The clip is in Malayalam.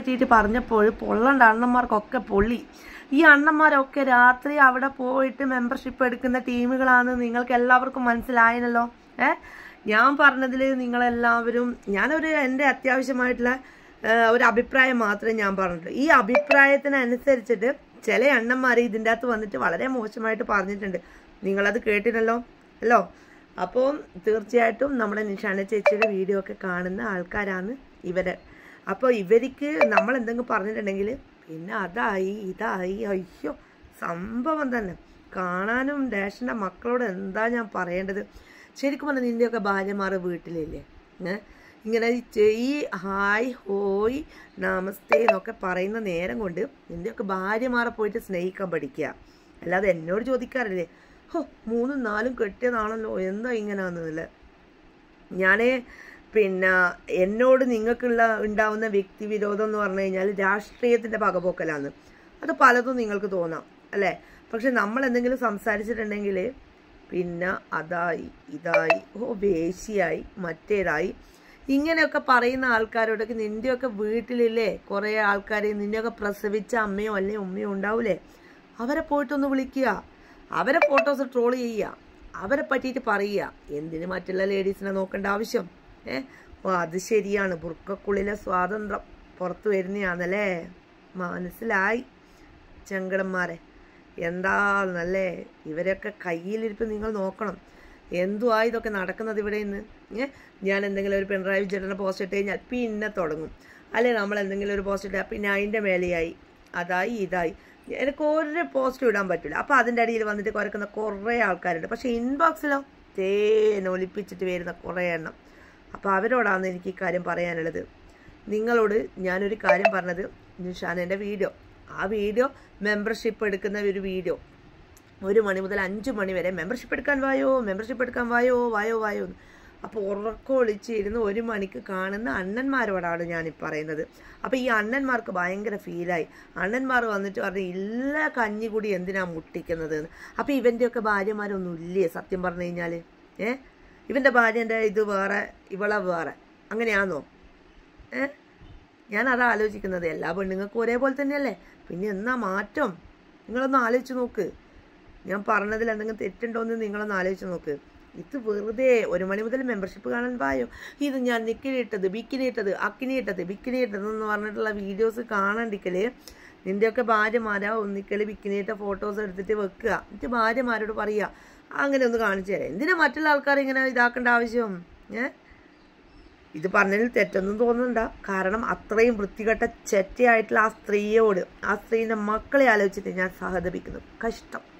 പറ്റിയിട്ട് പറഞ്ഞപ്പോൾ പൊള്ളണ്ട അണ്ണന്മാർക്കൊക്കെ പൊള്ളി. ഈ അണ്ണന്മാരൊക്കെ രാത്രി അവിടെ പോയിട്ട് മെമ്പർഷിപ്പ് എടുക്കുന്ന ടീമുകളാണെന്ന് നിങ്ങൾക്ക് എല്ലാവർക്കും മനസ്സിലായല്ലോ. ഞാൻ പറഞ്ഞതിൽ നിങ്ങളെല്ലാവരും എൻ്റെ അത്യാവശ്യമായിട്ടുള്ള ഒരു അഭിപ്രായം മാത്രമേ ഞാൻ പറഞ്ഞിട്ടുള്ളൂ. ഈ അഭിപ്രായത്തിനനുസരിച്ചിട്ട് ചില അണ്ണന്മാർ ഇതിൻ്റെ അകത്ത് വന്നിട്ട് വളരെ മോശമായിട്ട് പറഞ്ഞിട്ടുണ്ട്. നിങ്ങളത് കേട്ടിനല്ലോ അല്ലോ. അപ്പോൾ തീർച്ചയായിട്ടും നമ്മുടെ നിഷാന ചേച്ചിയുടെ വീഡിയോ ഒക്കെ കാണുന്ന ആൾക്കാരാണ് ഇവര്. അപ്പോൾ ഇവർക്ക് നമ്മൾ എന്തെങ്കിലും പറഞ്ഞിട്ടുണ്ടെങ്കിൽ പിന്നെ അതായി ഇതായി അയ്യോ സംഭവം തന്നെ. കാണാനും ഡാഷിൻ്റെ മക്കളോട് എന്താ ഞാൻ പറയേണ്ടത്. ശരിക്കും പറഞ്ഞാൽ നിൻ്റെയൊക്കെ ഭാര്യമാർ വീട്ടിലില്ലേ ഇങ്ങനെ ഈ ഹായ് ഹോയ് നമസ്തേ എന്നൊക്കെ പറയുന്ന നേരം കൊണ്ട് നിൻ്റെയൊക്കെ ഭാര്യമാരെ പോയിട്ട് സ്നേഹിക്കാൻ പഠിക്കുക. അല്ലാതെ എന്നോട് ചോദിക്കാറില്ലേ 3 4 കെട്ടിയതാണല്ലോ എന്താ ഇങ്ങനെയാണെന്നില്ല. പിന്നെ എന്നോട് ഉണ്ടാവുന്ന വ്യക്തി വിരോധം എന്ന് പറഞ്ഞു കഴിഞ്ഞാൽ രാഷ്ട്രീയത്തിൻ്റെ പകപോക്കലാണ്. അത് പലതും നിങ്ങൾക്ക് തോന്നാം അല്ലേ. പക്ഷെ നമ്മൾ എന്തെങ്കിലും സംസാരിച്ചിട്ടുണ്ടെങ്കിൽ പിന്നെ അതായി ഇതായി വേശിയായി മറ്റേതായി ഇങ്ങനെയൊക്കെ പറയുന്ന ആൾക്കാരോടൊക്കെ നിൻ്റെയൊക്കെ വീട്ടിലില്ലേ കുറേ ആൾക്കാർ നിന്നെയൊക്കെ പ്രസവിച്ച അമ്മയോ അല്ലെങ്കിൽ ഉമ്മയോ ഉണ്ടാവൂലേ, അവരെ പോയിട്ടൊന്ന് വിളിക്കുക, അവരെ ഫോട്ടോസ് ട്രോൾ ചെയ്യുക, അവരെ പറ്റിയിട്ട് പറയുക. എന്തിന് മറ്റുള്ള ലേഡീസിനെ നോക്കേണ്ട ആവശ്യം? അത് ശരിയാണ്, ബുർക്കക്കുള്ളിലെ സ്വാതന്ത്ര്യം പുറത്തു വരുന്നതാണല്ലേ. മനസ്സിലായി ചെങ്കടന്മാരെ എന്താന്നല്ലേ. ഇവരൊക്കെ കയ്യിലിരിപ്പ് നിങ്ങൾ നോക്കണം. എന്തുവാ ഇതൊക്കെ നടക്കുന്നത് ഇവിടെ നിന്ന്. ഞാൻ എന്തെങ്കിലും ഒരു പിണറായി വിജയനെ പോസ്റ്റ് ഇട്ട് കഴിഞ്ഞാൽ പിന്നെ തുടങ്ങും. അല്ലെ നമ്മൾ എന്തെങ്കിലും ഒരു പോസ്റ്റ് ഇട്ടാൽ പിന്നെ അതിൻ്റെ മേലെയായി അതായി ഇതായി. എനിക്ക് ഒരു പോസ്റ്റ് ഇടാൻ പറ്റില്ല. അപ്പോൾ അതിൻ്റെ അടിയിൽ വന്നിട്ട് കുരക്കുന്ന കുറേ ആൾക്കാരുണ്ട്. പക്ഷേ ഇൻബോക്സിലോ തേനൊലിപ്പിച്ചിട്ട് വരുന്ന കുറേ എണ്ണം. അപ്പോൾ അവരോടാണ് എനിക്ക് ഈ കാര്യം പറയാനുള്ളത്. നിങ്ങളോട് ഞാനൊരു കാര്യം പറഞ്ഞത്, നിഷാനൻ്റെ വീഡിയോ, ആ വീഡിയോ മെമ്പർഷിപ്പ് എടുക്കുന്ന ഒരു വീഡിയോ 1 മണി മുതൽ 5 മണി വരെ മെമ്പർഷിപ്പ് എടുക്കാൻ വായോ വായോ. അപ്പോൾ ഉറക്കൊളിച്ചിരുന്ന് 1 മണിക്ക് കാണുന്ന അണ്ണന്മാരോടാണ് ഞാനീ പറയുന്നത്. അപ്പോൾ ഈ അണ്ണന്മാർക്ക് ഭയങ്കര ഫീലായി. അണ്ണന്മാർ വന്നിട്ട് പറഞ്ഞു ഇല്ല കഞ്ഞികൂടി എന്തിനാ മുട്ടിക്കുന്നത്. അപ്പോൾ ഇവൻ്റെയൊക്കെ ഭാര്യമാരൊന്നും ഇല്ലേ സത്യം പറഞ്ഞു കഴിഞ്ഞാൽ? ഇവൻ്റെ ഭാര്യൻ്റെ ഇത് വേറെ ഇവളെ വേറെ അങ്ങനെയാണോ? ഞാനതാ ആലോചിക്കുന്നത്. എല്ലാ പെണ്ണുങ്ങൾക്കും ഒരേപോലെ തന്നെയല്ലേ, പിന്നെ എന്നാ മാറ്റം? നിങ്ങളൊന്ന് ആലോചിച്ച് നോക്ക്. ഞാൻ പറഞ്ഞതിൽ എന്തെങ്കിലും തെറ്റുണ്ടോയെന്ന് നിങ്ങളൊന്ന് ആലോചിച്ച് നോക്ക്. ഇത് വെറുതെ 1 മണി മുതൽ മെമ്പർഷിപ്പ് കാണാൻ പായോ. ഇത് ഞാൻ നിക്കിനിട്ടത് ബിക്കിനിട്ടത് അക്കിനിയിട്ടത് ബിക്കിനിയിട്ടതെന്ന് പറഞ്ഞിട്ടുള്ള വീഡിയോസ് കാണണ്ടിക്കൽ നിൻ്റെയൊക്കെ ഭാര്യമാരാ ഒന്നിക്കൽ ബിക്കിനിയിട്ട ഫോട്ടോസ് എടുത്തിട്ട് വെക്കുക. എന്നിട്ട് ഭാര്യമാരോട് പറയുക അങ്ങനെ ഒന്ന് കാണിച്ചു തരാം. എന്തിനാ മറ്റുള്ള ആൾക്കാർ ഇങ്ങനെ ഇതാക്കേണ്ട ആവശ്യം? ഇത് പറഞ്ഞതിൽ തെറ്റൊന്നും തോന്നുന്നുണ്ട. കാരണം അത്രയും വൃത്തികെട്ട ചെറ്റയായിട്ടുള്ള ആ സ്ത്രീയോട്, ആ സ്ത്രീൻ്റെ മക്കളെ ആലോചിച്ചിട്ട് ഞാൻ സഹതപിക്കുന്നു. കഷ്ടം.